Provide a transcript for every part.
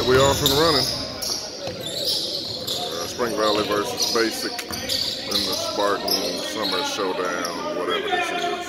right, we off and running. Spring Valley versus Basic in the Spartan Summer Showdown, whatever this is.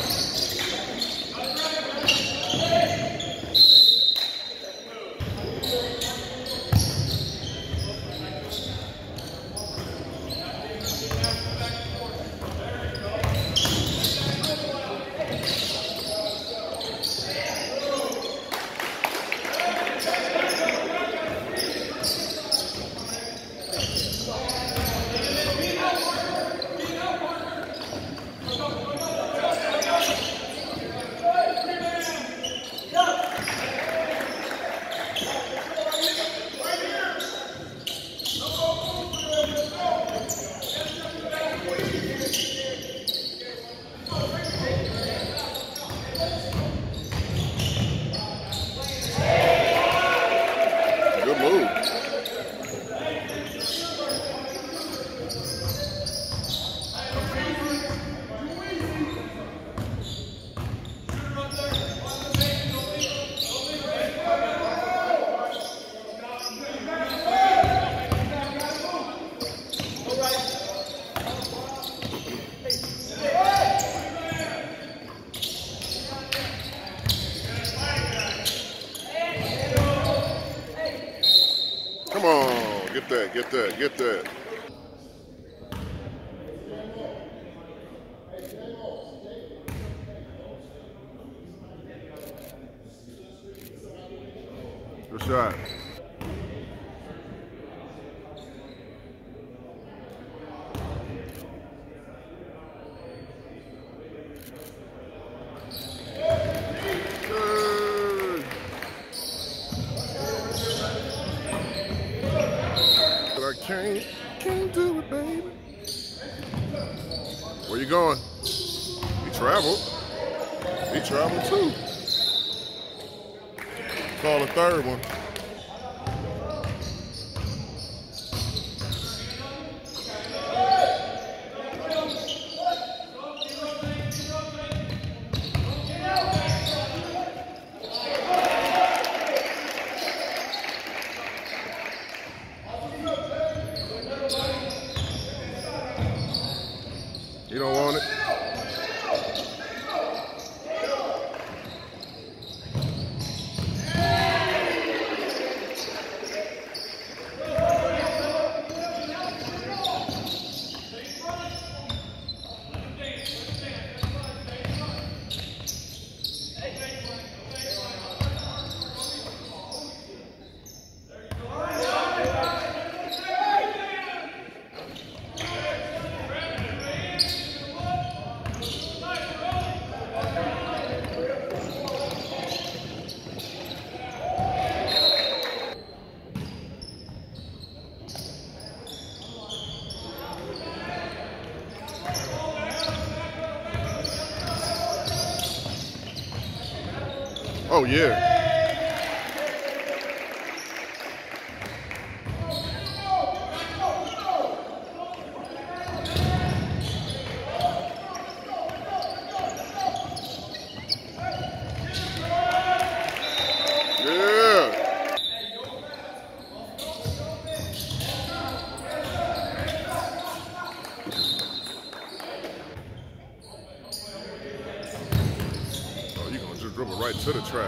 Good move. Come on, get that, get that, get that. Good shot. Can't do it, baby. Where you going? He traveled. He traveled too. Call the third one. You don't want it? Oh, yeah. Oh, you're going to just dribble right to the trap.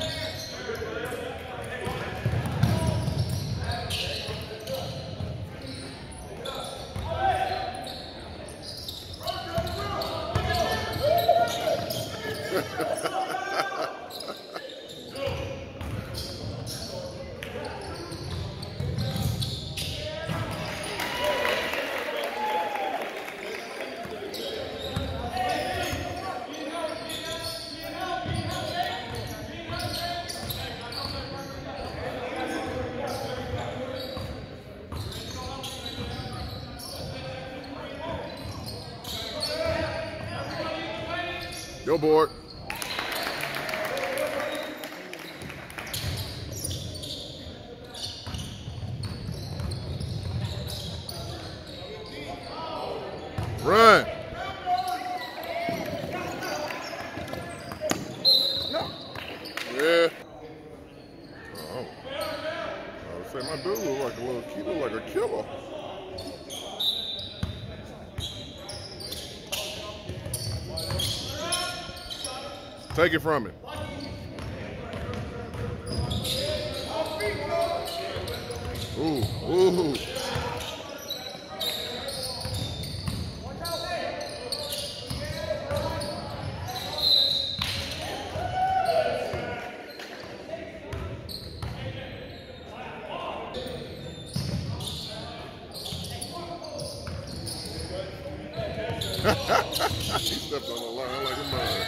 Go board. Run. No. Yeah. Oh. Say my dude look like a little kid, look like a killer. Take it from him. Ooh, ooh. He stepped on the line like a man.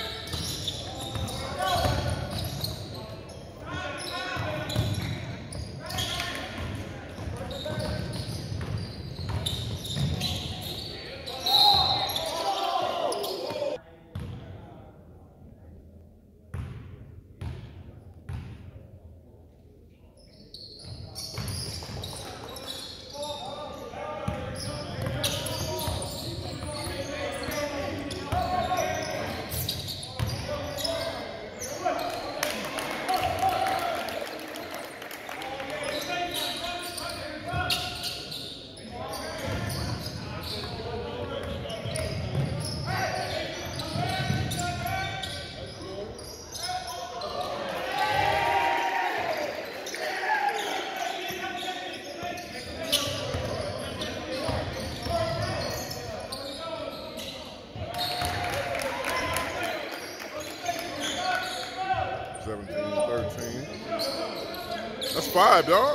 That's 5, dog.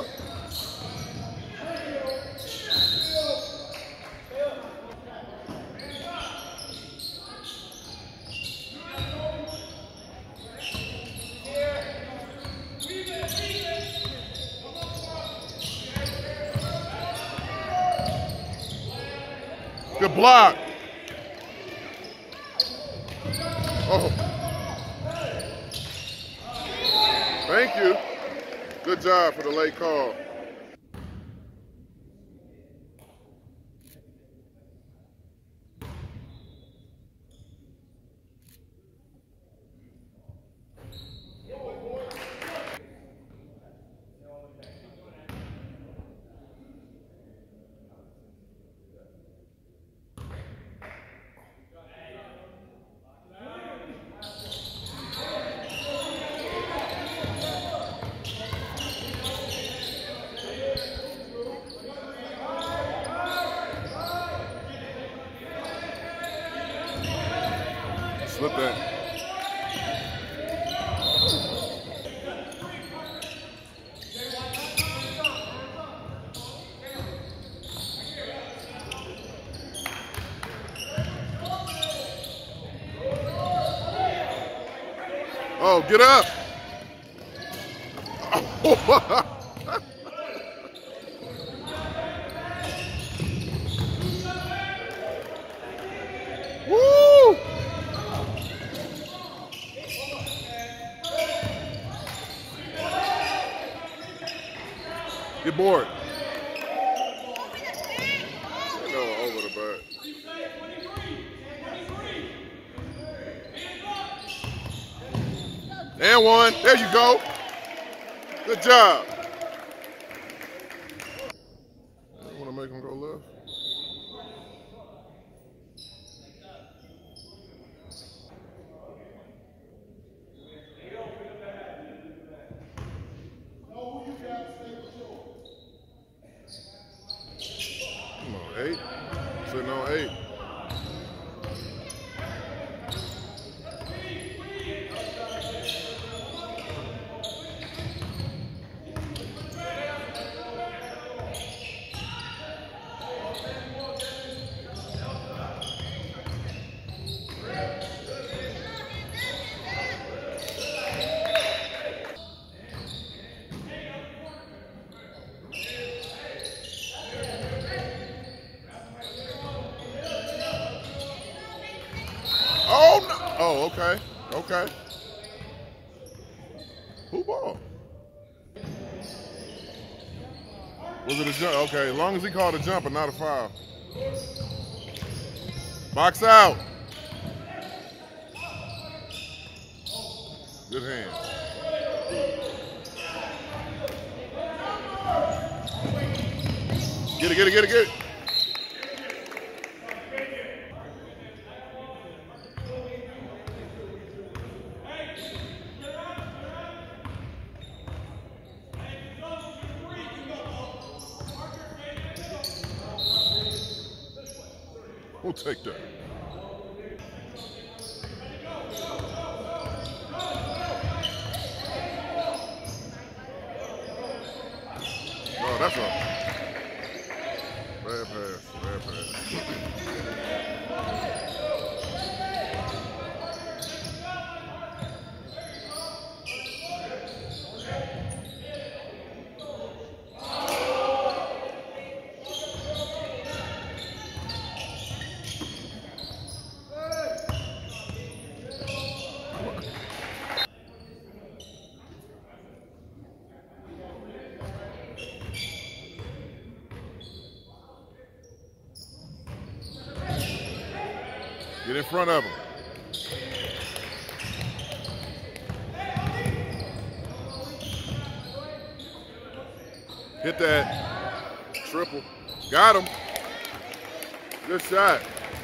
Good block. Oh. Thank you. Good job for the late call. Slip that. Oh, get up. Woo! Get bored. No, over the back. And one. There you go. Good job. I want to make him go left. Come on, 8. Sitting on 8. Oh, no. Oh, okay. Okay. Who ball? Was it a jump? Okay, as long as he called a jump and not a foul. Box out. Good hand. Get it, get it, get it, get it. We'll take that. Oh, that's a bad pass, bad pass. Get in front of him. Hit that triple. Got him. Good shot.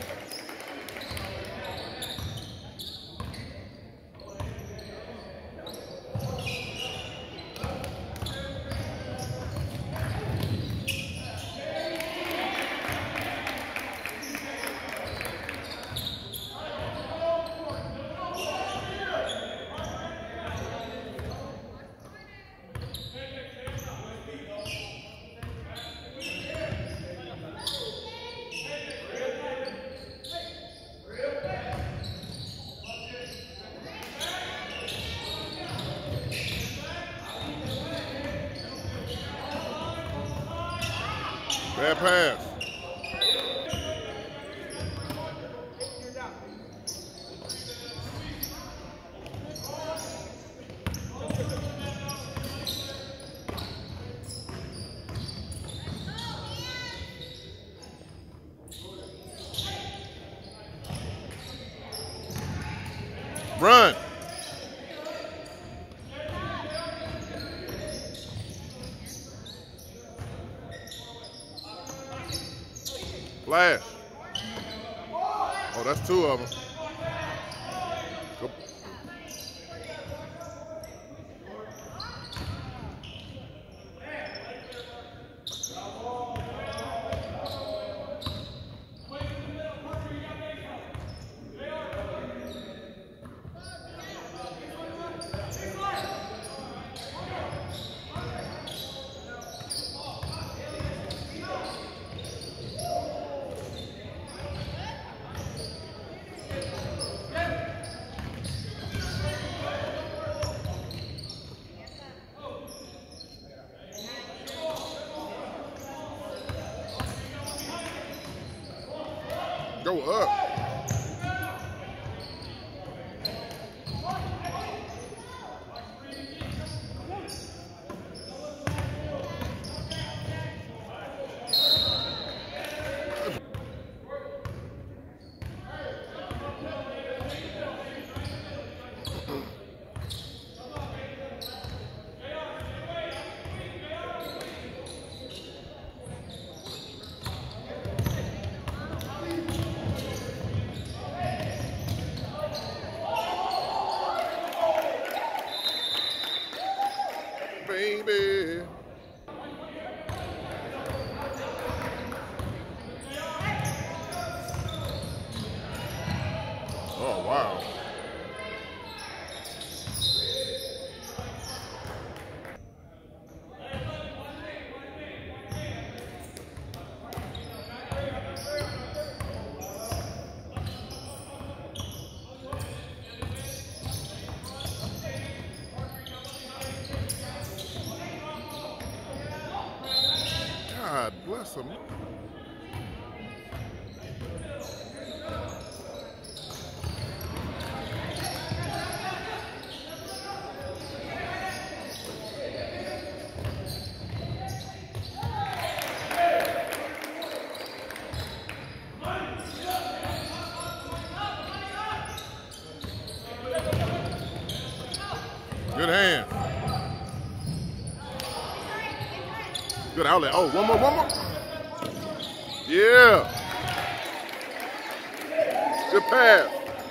Bad pass. Run. Flash. Oh, that's two of them. Go. Go up. Baby. Oh, wow. God bless him. Good hand. Good outlet. Oh, one more, one more. Yeah. Good pass.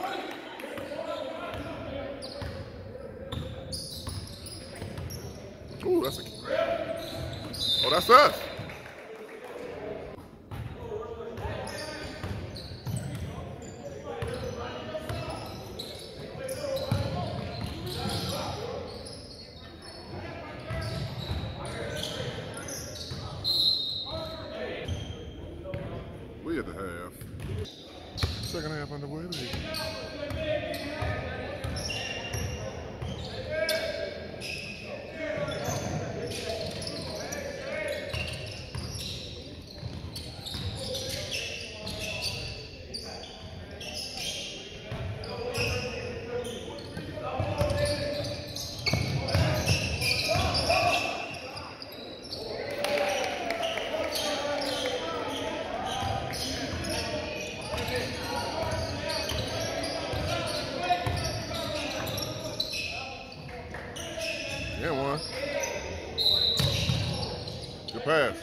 Ooh, that's a. Oh, that's us. We at the half. Second half underway. Yeah, one. Good pass.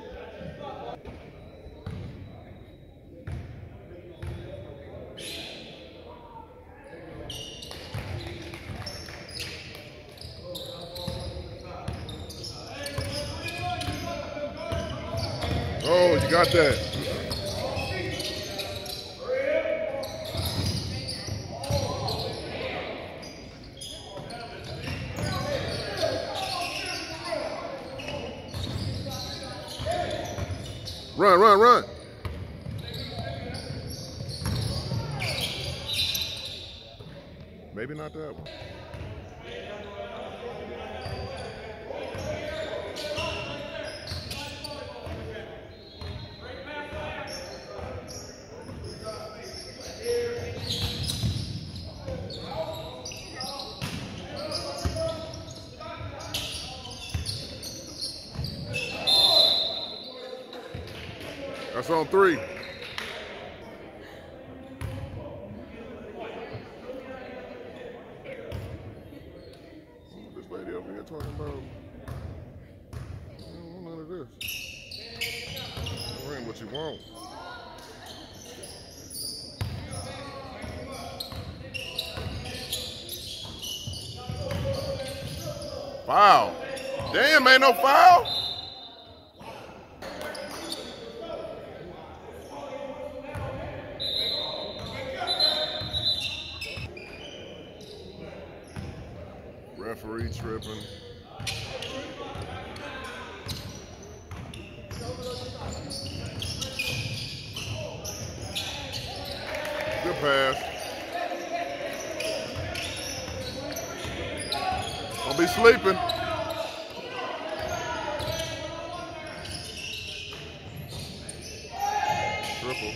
Oh, you got that. Run, run, run. Maybe not that one. That's on 3. This lady over here talking about, I don't want none of this. That ain't what you want. Foul. Damn, ain't no foul. Referee tripping. Good pass. Don't be sleeping. Triple.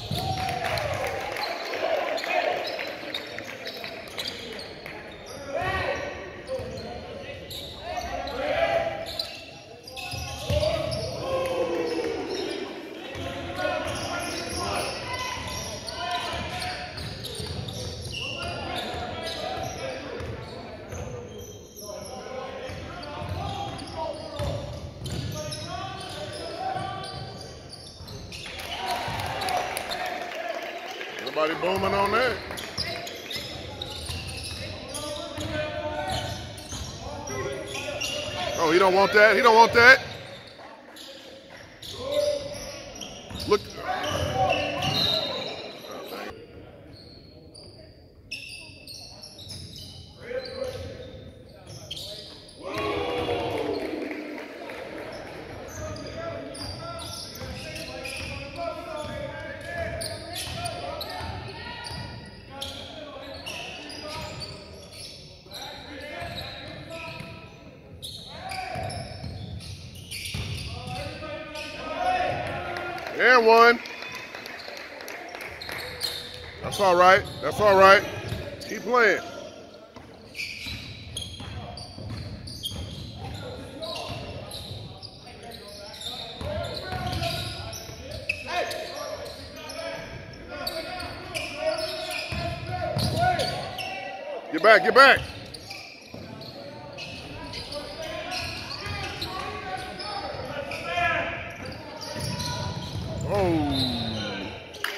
Nobody booming on that. Oh, he don't want that. He don't want that. Look. And one. That's all right. That's all right. Keep playing. Get back, get back. Oh.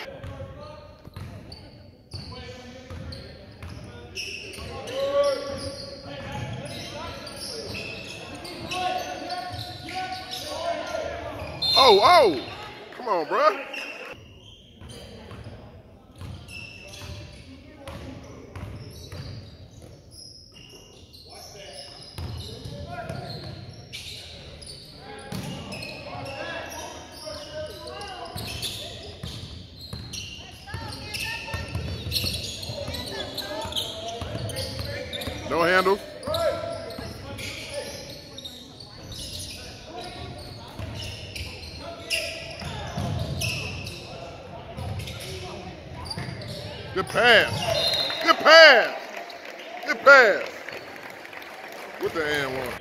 Oh, oh. Come on, bruh. No handles. Good pass. Good pass. Good pass. With the and one.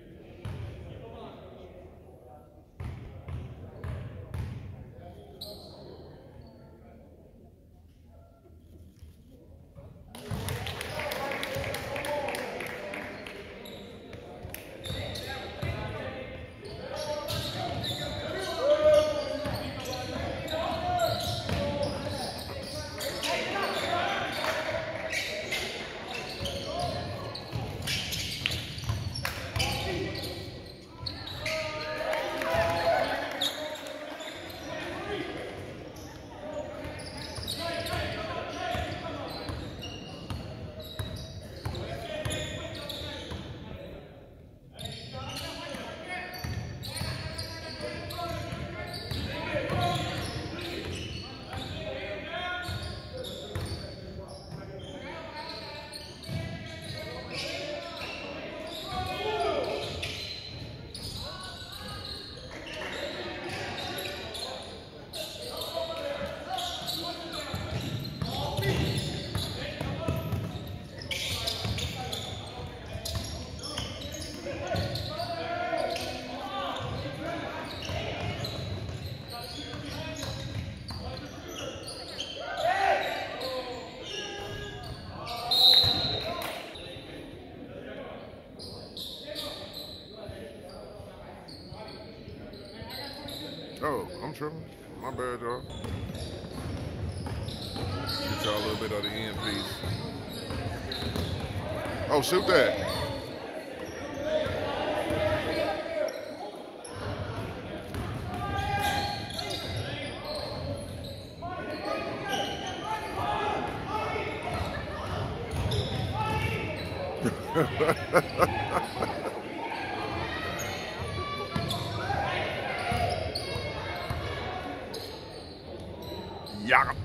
Oh, I'm tripping. My bad, y'all. Get y'all a little bit of the end piece. Oh, shoot that. Yeah.